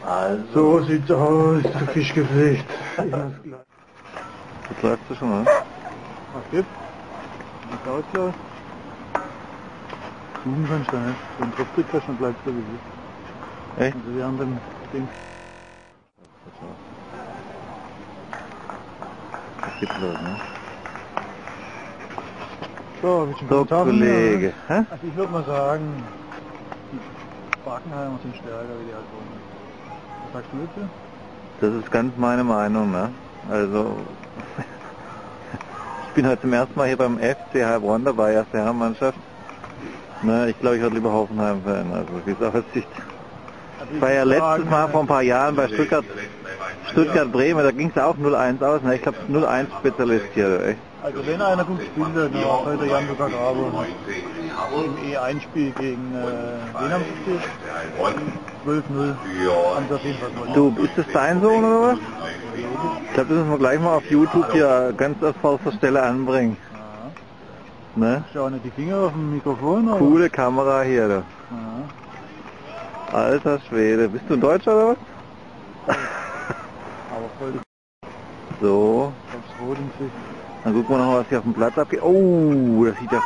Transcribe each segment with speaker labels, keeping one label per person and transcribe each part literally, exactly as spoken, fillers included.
Speaker 1: Also.
Speaker 2: So sieht's aus, der Fischgeflecht.
Speaker 1: Das läuft du schon, oder?
Speaker 2: Was gibt's? Ist ausgelassen? Zoomen kannst du nicht. Wenn du drauf drückst, dann bleibst du wie sie.
Speaker 1: Echt?
Speaker 2: Also wir haben dem Ding.
Speaker 1: Das geht los, ne?
Speaker 2: So, hab ich schon
Speaker 1: So,
Speaker 2: Kommentare
Speaker 1: Kollege.
Speaker 2: mehr,
Speaker 1: Hä?
Speaker 2: ne? Also ich würde mal sagen, die Barkenheimer sind stärker wie die Altona. Was sagst du dazu?
Speaker 1: Das ist ganz meine Meinung, ne? Also, ich bin heute zum ersten Mal hier beim F C Heilbronn dabei, erste Herrenmannschaft. Ne, ich glaube, ich werde lieber Hoffenheim-Fan, also wie es aussieht. Ich war ja letztes Mal vor ein paar Jahren bei Stuttgart, Stuttgart-Bremen, da ging es auch null eins aus, ne? Ich glaube null eins Spezialist hier, echt.
Speaker 2: Also wenn einer gut spielt, dann war heute Jan-Luca Grabo im E eins Spiel gegen, äh, wen haben sie gespielt? zwölf null. Haben sie auf jeden Fall gewonnen.
Speaker 1: Du, ist das dein Sohn oder was? Ich glaube, das müssen wir gleich mal auf YouTube hier ganz auf vorderster Stelle anbringen.
Speaker 2: Ja.
Speaker 1: Ne?
Speaker 2: Schau nicht die Finger auf dem Mikrofon, aber...
Speaker 1: Coole Kamera hier, du.
Speaker 2: Ja.
Speaker 1: Alter Schwede. Bist du ein Deutscher oder was?
Speaker 2: Aber voll
Speaker 1: So.
Speaker 2: ganz rot im Gesicht.
Speaker 1: Dann gucken wir noch mal, was hier auf dem Platz abgeht. Oh, das sieht ja...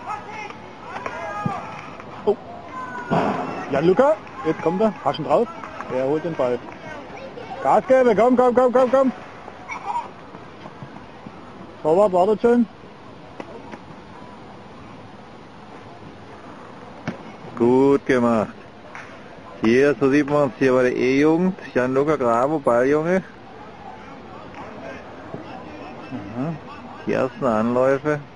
Speaker 2: Oh. Jan-Luca, jetzt kommt er. Hast du ihn drauf? Er holt den Ball. Gas geben, komm, komm, komm, komm, komm. Torwart wartet schon.
Speaker 1: Gut gemacht. Hier, so sieht man uns hier bei der E-Jugend. Jan-Luca Grabo, Balljunge.
Speaker 2: Mhm.
Speaker 1: Die ersten Anläufe.